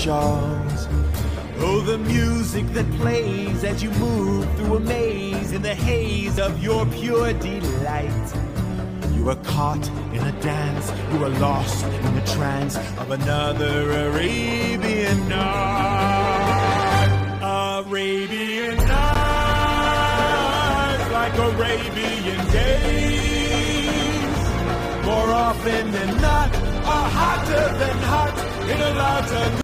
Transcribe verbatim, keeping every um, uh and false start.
Jaws. Oh, the music that plays as you move through a maze in the haze of your pure delight. You are caught in a dance, you are lost in the trance of another Arabian night. Arabian nights, like Arabian days, more often than not, are hotter than hot in a lot of